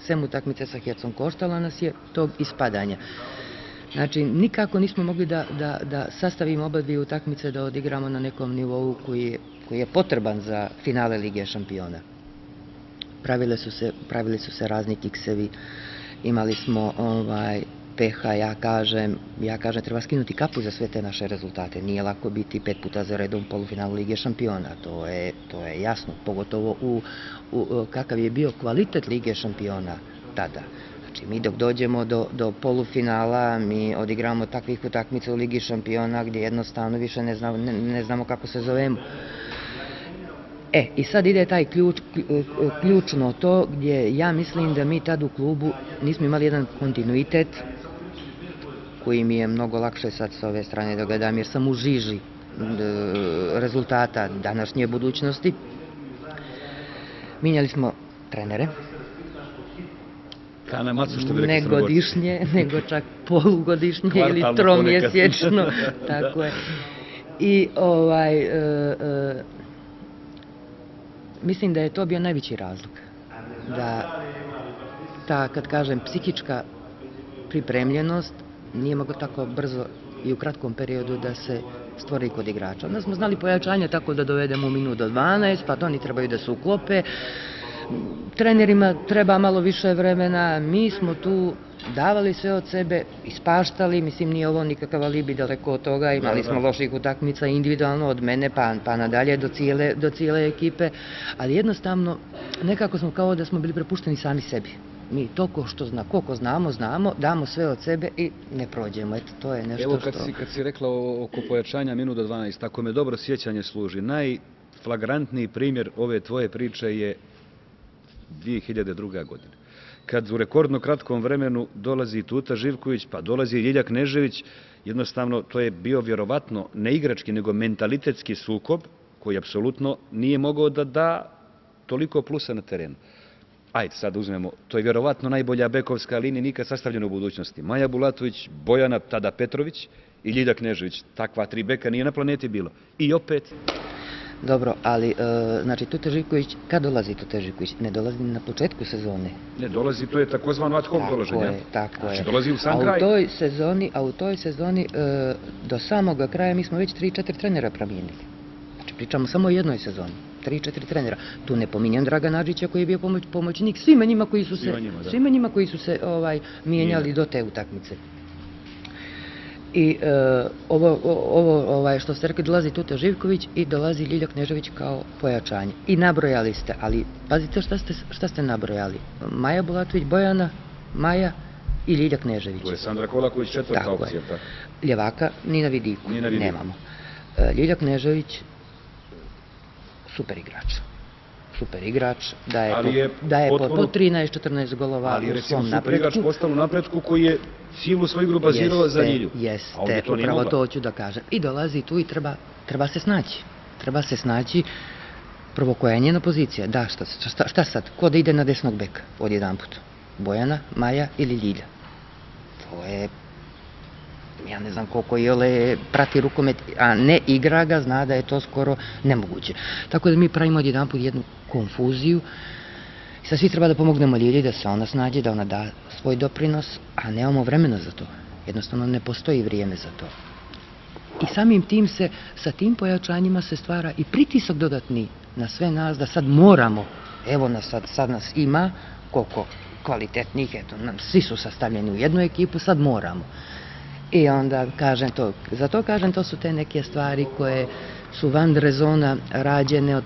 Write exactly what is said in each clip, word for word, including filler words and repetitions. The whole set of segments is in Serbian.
sem utakmice sa Hercom, koštala nas je tog ispadanja. Znači, nikako nismo mogli da, da, da sastavimo oba dvije utakmice, da odigramo na nekom nivou koji je, koji je potreban za finale Lige šampiona. Pravile su se, pravili su se razni kiksevi, imali smo ovaj, peha, ja kažem, ja kažem, treba skinuti kapu za sve te naše rezultate. Nije lako biti pet puta za redom u polufinalu Lige šampiona, to je, to je jasno, pogotovo u, u kakav je bio kvalitet Lige šampiona tada. Znači, mi dok dođemo do, do polufinala, mi odigramo takvih utakmica u Ligi šampiona gdje jednostavno više ne znamo, ne, ne znamo kako se zovemo. E, i sad ide taj ključ, ključno to gdje ja mislim da mi tad u klubu nismo imali jedan kontinuitet koji mi je mnogo lakše sad s ove strane da gledam, jer sam u žiži rezultata današnje budućnosti. Mijenjali smo trenere. Ne godišnje, nego čak polugodišnje ili tromjesečno. Tako je. I ovaj... E, e, mislim da je to bio najveći razlog. Da ta, kad kažem, psihička pripremljenost nije mogla tako brzo i u kratkom periodu da se stvori kod igrača. Onda smo znali pojačanje tako da dovedemo u minut do dvanaest, pa to oni trebaju da se uklope. Trenerima treba malo više vremena, mi smo tu davali sve od sebe, ispaštali, mislim nije ovo nikakav alibi daleko od toga, imali smo loših utakmica individualno od mene pa, pa nadalje do cijele, do cijele ekipe, ali jednostavno nekako smo kao da smo bili prepušteni sami sebi. Mi toliko što zna, koliko znamo, znamo, damo sve od sebe i ne prođemo. Eto, to je nešto Evo, kad što... si, kad si rekla oko pojačanja minut do dvanaest, ako me dobro sjećanje služi, najflagrantniji primjer ove tvoje priče je dvije hiljade druga. godina. Kad u rekordno kratkom vremenu dolazi Tuta Živković, pa dolazi Ljilja Knežević, jednostavno to je bio vjerovatno ne igrački, nego mentalitetski sukob koji apsolutno nije mogao da da toliko plusa na terenu. Ajde, sad uzmemo, to je vjerovatno najbolja bekovska linija nikad sastavljena u budućnosti. Maja Bulatović, Bojana, tada Petrović i Ljilja Knežević. Takva tri beka nije na planeti bilo. I opet... Dobro, ali, znači, Tuta Živković, kad dolazi Tuta Živković? Ne dolazi na početku sezone. Ne dolazi, to je takozvano ad hoc dolaženje. Tako je, tako je. Znači, dolazi u sam kraj. A u toj sezoni, a u toj sezoni, do samog kraja, mi smo već tri četiri trenera promijenili. Znači, pričamo samo o jednoj sezoni. tri četiri trenera. Tu ne pominjem Draga Nadžića koji je bio pomoć, pomoćnik svima njima koji su se, svima njima koji su se ovaj, mijenjali do te utakmice. I e, ovo, ovo ovaj, što ste rekli, dolazi Tuta Živković i dolazi Ljilja Knežević kao pojačanje. I nabrojali ste, ali pazite šta ste, šta ste nabrojali. Maja Bulatović, Bojana, Maja i Ljilja Knežević. Tu je Sandra Kolaković, četvrta opcija. Tako. Ljevaka ni na vidiku, ni na vidiku. Nemamo. E, Ljilja Knežević, super igrač. Super igrač, da je, je po, da je potpuno, po trinaest četrnaest golova ali u svom napretku. Ali recimo super igrač postao u napretku koji je cijelu svoju igru bazirao za Ljilju. Jeste, upravo to hoću da kažem. I dolazi tu i treba, treba se snaći. Treba se snaći prvo koja je njena pozicija. Da, šta, šta, šta sad? Ko da ide na desnog beka od jedan put? Bojana, Maja ili Ljilja? To je... Ja ne znam koliko Jole prati rukomet, a ne igra ga, zna da je to skoro nemoguće. Tako da mi pravimo od jedan put jednu konfuziju i sad svi treba da pomognemo Ljilji da se ona snađe, da ona da svoj doprinos, a nemamo vremena za to. Jednostavno ne postoji vrijeme za to. I samim tim se, sa tim pojačanjima se stvara i pritisak dodatni na sve nas da sad moramo, evo nas sad, sad nas ima, koliko kvalitetnih, eto, svi su sastavljeni u jednu ekipu, sad moramo. I onda kažem to, zato kažem to su te neke stvari koje su van rezona rađene od,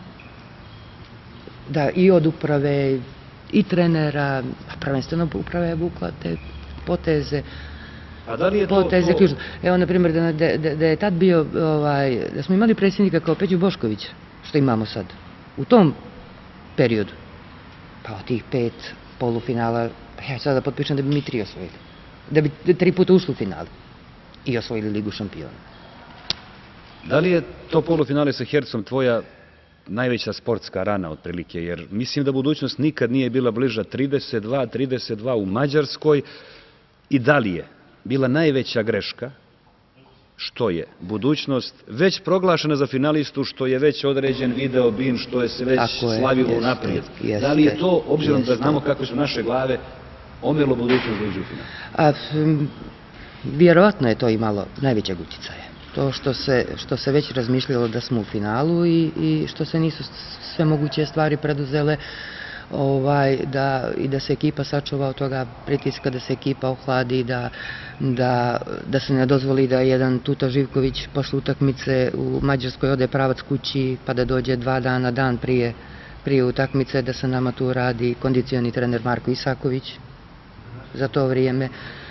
da, i od uprave i trenera, a prvenstveno uprava je vukla te poteze. A da li je poteze, to... to... Evo, na primjer, da, da, da, da je tad bio, ovaj, da smo imali predsjednika kao Peđu Boškovića, što imamo sad, u tom periodu, pa od tih pet polufinala, pa ja sada potpišem da bi mi tri osvojili. Da bi tri puta ušli u finale i osvojili Ligu šampiona. Da li je to polufinale sa Hercom tvoja najveća sportska rana otprilike? Jer mislim da budućnost nikad nije bila bliža. trideset dva trideset dva u Mađarskoj. I da li je bila najveća greška što je budućnost već proglašena za finalistu, što je već određen video bin, što je se već slavilo naprijed. Da li je to, obzirom da znamo kako su naše glave, omelo budućnost da uđe u final? Vjerovatno je to imalo najvećeg utjecaja. To što se, što se već razmišljalo da smo u finalu i, i što se nisu sve moguće stvari preduzele ovaj, da, i da se ekipa sačuva od toga pritiska, da se ekipa ohladi, da, da, da se ne dozvoli da jedan Tuta Živković posle utakmice u Mađarskoj ode pravac kući pa da dođe dva dana, dan prije, prije utakmice, da se nama tu radi kondicioni trener Marko Isaković za to vrijeme,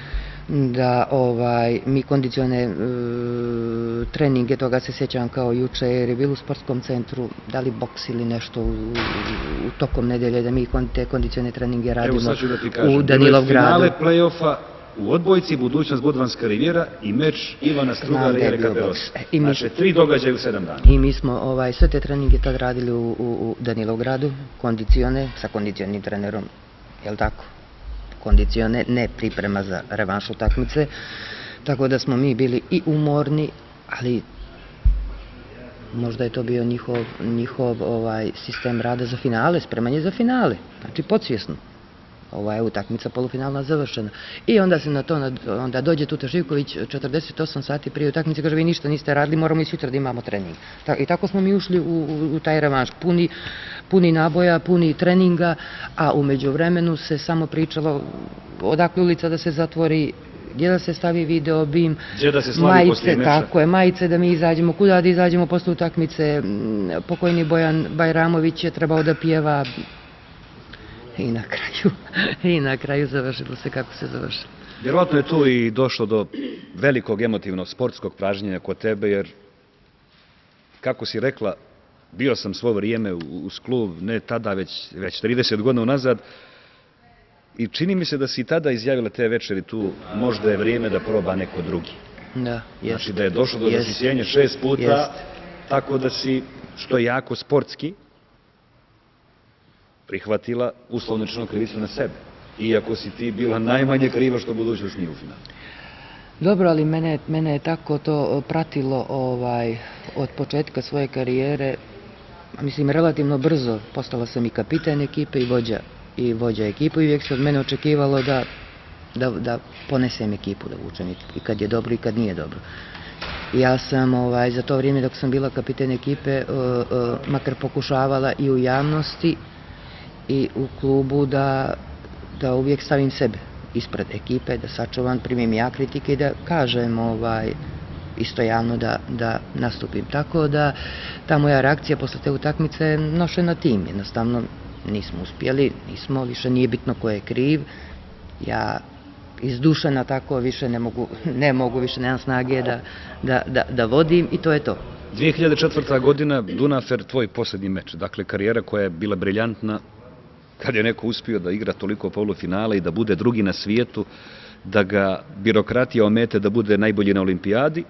da ovaj, mi kondicione e, treninge, toga se sjećam kao juče, jer je bilo u sportskom centru, da li boks ili nešto u, u, u tokom nedelje, da mi te kondicione treninge radimo da u Danilovgradu. Finale play-offa u odbojci, budućnost Budvanska rivijera i meč Ivana Strugara i Erika Beloš. Znači, tri događaja u sedam dana. I mi smo ovaj, sve te treninge tad radili u, u, u Danilovgradu, kondicione, sa kondicionim trenerom, jel tako? Kondicione, ne priprema za revanš utakmice, tako da smo mi bili i umorni, ali možda je to bio njihov, njihov ovaj, sistem rada za finale, spremanje za finale, znači podsvjesno. Ova je utakmica polufinalna završena. I onda se na to, onda dođe Tuta Živković četrdeset osam sati prije utakmice, kaže vi ništa niste radili, moramo i sutra da imamo trening. I tako smo mi ušli u, u, u taj revanš, puni, puni naboja, puni treninga, a u međuvremenu se samo pričalo odakle ulica da se zatvori, gdje da se stavi video bim, majice, tako je, majice da mi izađemo, kuda da izađemo posle utakmice, pokojni Bojan Bajramović je trebao da pjeva. I na kraju, i na kraju završilo se kako se završilo. Vjerovatno je tu i došlo do velikog emotivnog sportskog pražnjenja kod tebe, jer, kako si rekla, bio sam svo vrijeme uz klub, ne tada, već, već trideset godina unazad, i čini mi se da si tada izjavila te večeri tu, možda je vrijeme da proba neko drugi. Da, jest. Znači da je došlo do zasisjenja šest puta, jest. Tako da si, što je jako sportski, prihvatila uslovnično krivicu na sebe. Iako si ti bila najmanje kriva što budućnost nije u finalu. Dobro, ali mene, mene je tako to pratilo ovaj, od početka svoje karijere. Mislim, relativno brzo postala sam i kapitan ekipe i vođa, i vođa ekipu i uvijek se od mene očekivalo da, da, da ponesem ekipu, da vučem i kad je dobro i kad nije dobro. Ja sam ovaj, za to vrijeme dok sam bila kapitan ekipe uh, uh, makar pokušavala i u javnosti i u klubu da, da uvijek stavim sebe ispred ekipe, da sačuvam, primim ja kritike i da kažem ovaj, isto javno da, da nastupim. Tako da ta moja reakcija posle te utakmice je nošena tim. Jednostavno nismo uspjeli, nismo, više nije bitno ko je kriv. Ja izdušena tako više ne mogu, ne mogu više, nemam snage da, da, da, da vodim i to je to. dvije hiljade četvrta. godina, Dunafer, tvoj posljednji meč. Dakle, karijera koja je bila briljantna, kad je neko uspio da igra toliko polufinala i da bude drugi na svijetu, da ga birokratija omete da bude najbolji na olimpijadi.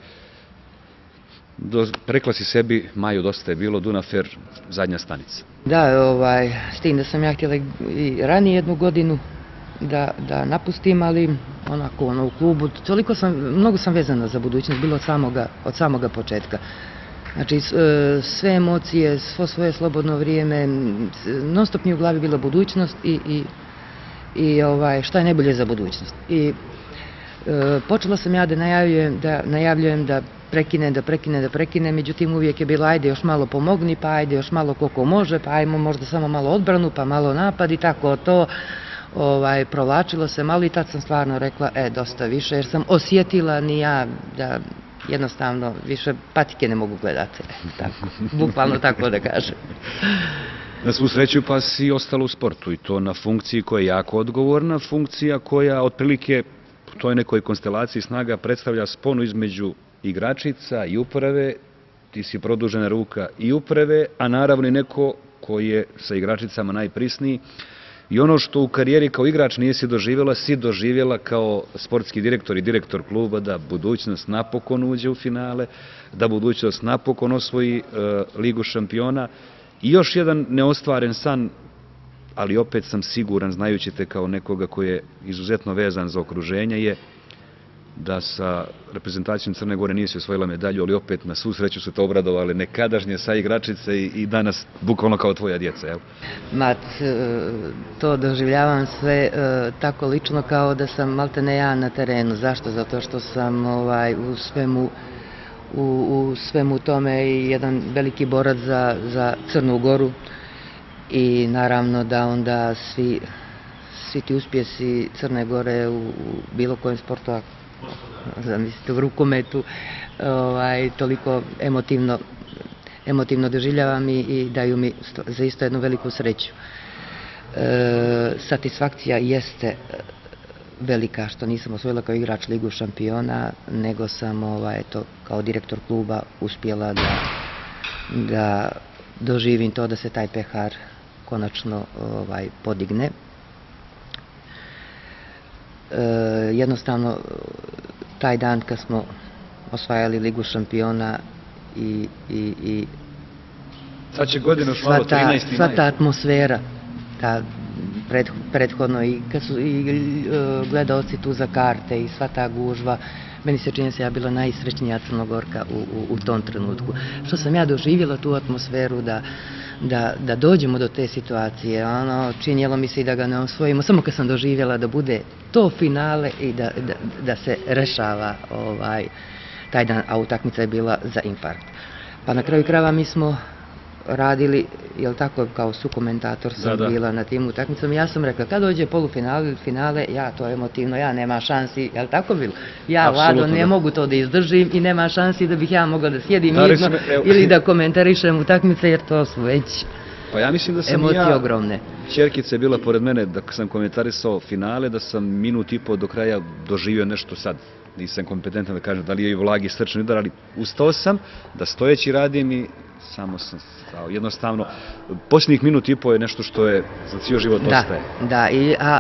Do, rekla si sebi, Maju, dosta je bilo, Dunafer, zadnja stanica. Da, ovaj, s tim da sam ja htjela i ranije jednu godinu da, da napustim, ali onako ono, u klubu, toliko sam, mnogo sam vezana za budućnost, bilo od samoga, od samoga početka. Znači, sve emocije, svo svoje slobodno vrijeme, non stop mi u glavi bila budućnost i, i, i ovaj, šta je najbolje za budućnost. I e, počela sam ja da najavljujem, da najavljujem da prekine, da prekine, da prekine, međutim uvijek je bilo ajde još malo pomogni, pa ajde još malo koliko može, pa ajmo možda samo malo odbranu, pa malo napad i tako to. Ovaj, provlačilo se malo i tad sam stvarno rekla, e, dosta više, jer sam osjetila ni ja da jednostavno više patike ne mogu gledati, tako, bukvalno tako da kažem. Na svu sreću pa si ostala u sportu i to na funkciji koja je jako odgovorna, funkcija koja otprilike u toj nekoj konstelaciji snaga predstavlja sponu između igračica i uprave, ti si produžena ruka i uprave, a naravno i neko koji je sa igračicama najprisniji. I ono što u karijeri kao igrač nije si doživjela, si doživjela kao sportski direktor i direktor kluba, da budućnost napokon uđe u finale, da budućnost napokon osvoji e, Ligu šampiona. I još jedan neostvaren san, ali opet sam siguran, znajući te kao nekoga koji je izuzetno vezan za okruženje, je da sa reprezentacijom Crne Gore nije se osvojila medalju, ali opet na svu sreću su te obradovali nekadašnje sa igračice i, i danas bukvalno kao tvoja djeca, jel? Ma, to doživljavam sve e, tako lično kao da sam maltene ja na terenu. Zašto? Zato što sam ovaj, u svemu u, u svemu tome i jedan veliki borac za, za Crnu Goru i naravno da onda svi, svi ti uspjesi Crne Gore u, u bilo kojem sportu, a zamislite u rukometu, ovaj, toliko emotivno, emotivno doživljavam i, i daju mi za isto jednu veliku sreću. E, satisfakcija jeste velika što nisam osvojila kao igrač Ligu šampiona, nego sam ovaj, eto, kao direktor kluba uspjela da, da doživim to da se taj pehar konačno ovaj, podigne. E, jednostavno, taj dan kad smo osvajali Ligu šampiona i, i, i sad će godinu sva ta, trinaesti sva maj. ta atmosfera, ta pred, prethodno i kad su i uh, gledaoci tu za karte i sva ta gužva, meni se čini se ja bila najsrećnija Crnogorka u, u, u tom trenutku. Što sam ja doživjela tu atmosferu da, da, da dođemo do te situacije, ono, činjelo mi se i da ga ne osvojimo, samo kad sam doživjela da bude to finale i da, da, da se rešava ovaj, taj dan, a utakmica je bila za infarkt. Pa na kraju krajeva mi smo radili, jel tako, kao sukomentator sam da, da. bila na tim utakmicama. Ja sam rekla, kad dođe polufinale ili finale, ja to emotivno, ja nema šansi, jel tako bilo? Ja, Vlado, ne da. mogu to da izdržim i nema šansi da bih ja mogla da sjedim Da, mirno recimo, evo, ili da komentarišem utakmice, jer to su već pa ja mislim da sam emocije ja, ogromne. Ćerkica je bila pored mene da sam komentarisao finale, da sam minut i po do kraja doživio nešto sad. Nisam kompetentan da kažem da li je i vlagi srčani udar, ali ustao sam da stojeći radim i samo sam stao. Jednostavno, posljednjih minut i po je nešto što je za cijel život ostaje. Da, da, i, a,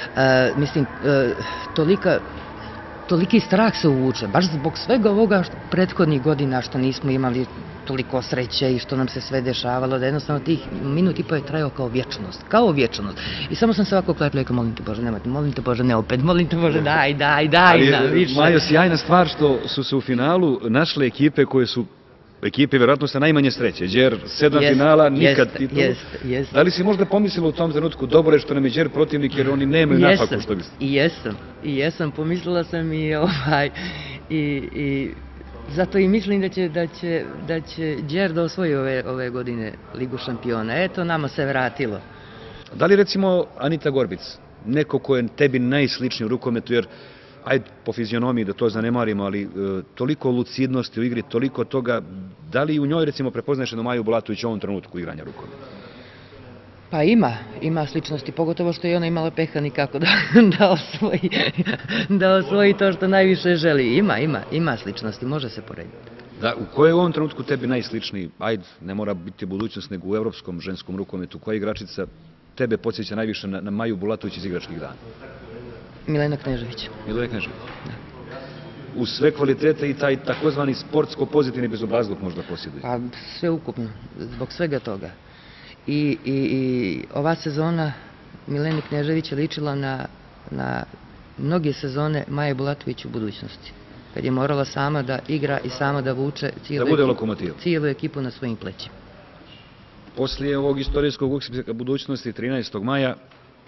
a mislim, a, tolika, toliki strah se uvuče, baš zbog svega ovoga što, prethodnih godina što nismo imali toliko sreće i što nam se sve dešavalo, da jednostavno tih minut i po je trajao kao vječnost, kao vječnost. I samo sam se ovako klepila i kao, molim te Bože, nemojte, molim te Bože, ne opet, molim te Bože, daj, daj, daj nam više. Majo, sjajna stvar što su se u finalu našle ekipe koje su ekipe vjerojatno sa najmanje sreće. Đer, sedam jest, finala, nikad jest, titulu. Jest, jest. Da li si možda pomislila u tom trenutku, dobro je što nam je Đer protivnik jer oni nemaju nafaku, što bi se... I jesam, i jesam, pomislila sam i ovaj, i, i zato i mislim da će, da će, da će Đer da osvoji ove, ove godine Ligu šampiona. Eto, nama se vratilo. Da li recimo Anita Gorbic, neko ko je tebi najsličniji u rukometu, jer ajde po fizionomiji da to zanemarimo, ali e, toliko lucidnosti u igri, toliko toga, da li u njoj recimo prepoznaješ jednu Maju Bulatović u ovom trenutku igranja rukometa? Pa ima, ima sličnosti, pogotovo što je ona imala peha nikako da, da, osvoji, da osvoji to što najviše želi. Ima, ima, ima sličnosti, može se porediti. Da, u koje je u ovom trenutku tebi najsličniji, ajde, ne mora biti budućnost, nego u evropskom ženskom rukometu, koja igračica tebe podsjeća najviše na, na Maju Bulatović iz igračkih dana? Milena Knežević. Milena Knežević. Uz sve kvalitete i taj takozvani sportsko pozitivni bezobrazluk možda posjeduje. Pa sve ukupno, zbog svega toga. I, i, i ova sezona Mileni Knežević je ličila na, na mnoge sezone Maje Bulatović u budućnosti. Kad je morala sama da igra i sama da vuče cijelu, da bude ekipu, lokomotiv. cijelu ekipu na svojim plećima. Poslije ovog istorijskog uspjeha budućnosti trinaestog maja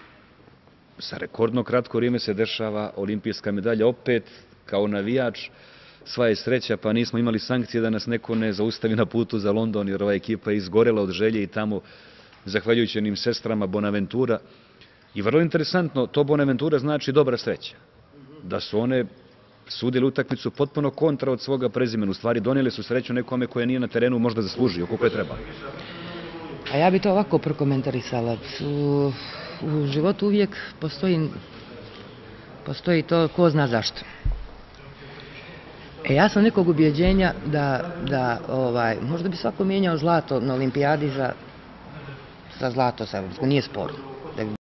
sa rekordno kratko vrijeme se dešava olimpijska medalja opet kao navijač. Sva je sreća, pa nismo imali sankcije da nas neko ne zaustavi na putu za London, jer ova ekipa je izgorela od želje i tamo, zahvaljujući onim sestrama Bonaventura. I vrlo interesantno, to Bonaventura znači dobra sreća. Da su one sudili utakmicu potpuno kontra od svoga prezimena. U stvari donijeli su sreću nekome koje nije na terenu možda zaslužio, koliko je trebalo. A ja bi to ovako prokomentarisala. U, u životu uvijek postoji, postoji to ko zna zašto. E, ja sam nekog ubjeđenja da, da ovaj, možda bi svako mijenjao zlato na olimpijadi za, za zlato, sa, nije sporno.